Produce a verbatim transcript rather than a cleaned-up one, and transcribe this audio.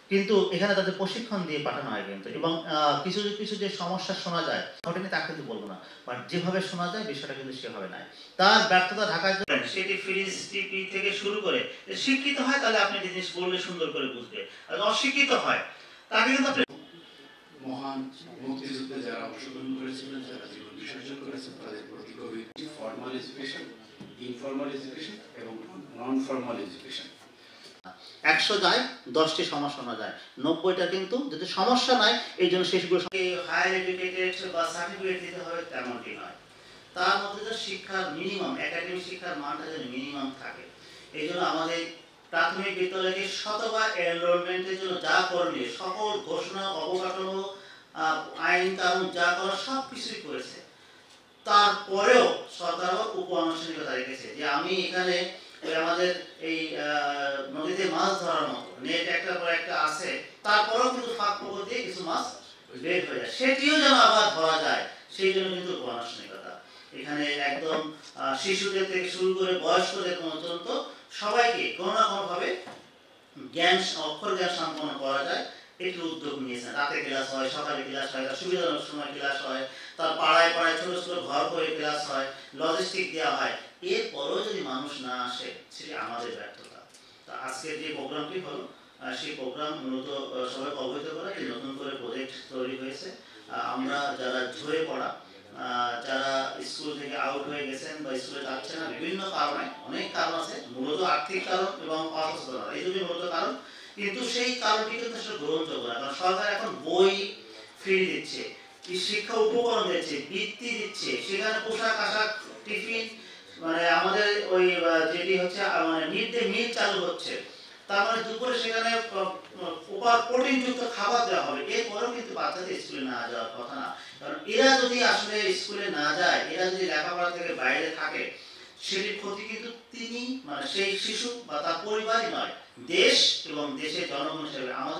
কিন্তু এখানে তাদের প্রশিক্ষণ দিয়ে পাঠানো হয় কিন্তু, এবং কিছু কিছু যে সমস্যা শোনা যায় ওটা নিয়ে তা কিন্তু বলবো না, বাট যেভাবে শোনা যায় বিষয়টা কিন্তু সেভাবে নাই। তার ব্যর্থতা ঢাকার জন্য সেটি ফ্রিজ টিপি থেকে শুরু করে শিক্ষিত হয় তাহলে আপনি জিনিস বললে সুন্দর করে বুঝবে, আর অশিক্ষিত হয় তাকে কিন্তু আপনি মহান মুক্তিযুদ্ধে যারা অংশগ্রহণ করেছিলেন, যারা জীবন বিসর্জন করেছেন, তাদের প্রতি গভীর ফর্মাল এডুকেশন, ইনফর্মাল এডুকেশন এবং নন ফর্মাল এডুকেশন। একশো যায় দশটি সমস্যা না যায়, নব্বইটা কিন্তু যদি সমস্যা নাই এই জন্য সেগুলো হায়ার এডুকেটেড বা সার্টিফিকেট দিতে হবে তেমনটি নয়। তার মধ্যে তো শিক্ষার মিনিমাম একাডেমিক শিক্ষার মানটা যেন মিনিমাম থাকে। এই জন্য আমাদের প্রাথমিক বিদ্যালয়কে শতবার এনরোলমেন্টের জন্য যা করণীয় সকল ঘোষণা, অবকাঠামো, আইন কানুন যা করার সব কিছুই করেছে। তারপরেও সরকার উপ আনুষ্ঠানিকতা রেখেছে যে আমি এখানে আমাদের এই নদীতে মাছ ধরার মতো নেট একটা পর একটা আছে, তারপরেও কিন্তু ফাঁক ফোকর দিয়ে কিছু মাছ বের হয়ে যায়, সেটিও যেন আবার ধরা যায়, সেই জন্য কিন্তু উপ আনুষ্ঠানিকতা। এখানে একদম শিশুদের থেকে শুরু করে বয়স্কদের পর্যন্ত সবাইকে কোনো না কোনোভাবে জ্ঞান অক্ষর জ্ঞান সম্পন্ন করা যায় একটু উদ্যোগ নিয়েছেন। রাতে ক্লাস হয়, সকালে ক্লাস হয়, সুবিধাজনক সময় ক্লাস হয়, তার পাড়ায় পাড়ায় ছোট ছোট ঘর করে ক্লাস হয়, লজিস্টিক দেওয়া হয়। এরপরেও যদি মানুষ না আসে সেটি আমাদের ব্যর্থতা। তা আজকের যে প্রোগ্রামটি হলো সেই প্রোগ্রাম মূলত সবাইকে অবহিত করা, একটি নতুন করে প্রজেক্ট তৈরি হয়েছে। আমরা যারা ঝরে পড়া, যারা স্কুল থেকে আউট হয়ে গেছেন বা স্কুলে যাচ্ছে না বিভিন্ন কারণে, অনেক কারণ আছে, মূলত আর্থিক কারণ এবং অসুস্থতা, এই দুটি মূলত কারণ, কিন্তু সেই কারণটি কিন্তু আসলে গ্রহণযোগ্য না। কারণ সরকার এখন বই ফ্রি দিচ্ছে, শিক্ষা উপকরণ দিচ্ছে, বৃত্তি দিচ্ছে, সেখানে পোশাক আশাক টিফিন, মানে আমাদের ওই যেটি হচ্ছে মানে মিড ডে মিল চালু হচ্ছে, তার মানে দুপুরে সেখানে প্রোটিনযুক্ত খাবার দেওয়া হবে। এরপরেও কিন্তু বাচ্চাদের স্কুলে না যাওয়ার কথা না। কারণ এরা যদি আসলে স্কুলে না যায়, এরা যদি লেখাপড়া থেকে বাইরে থাকে, সেটির ক্ষতি কিন্তু তিনি মানে সেই শিশু বা তার পরিবারই নয়, দেশ এবং দেশের জনগণ হিসেবে আমাদের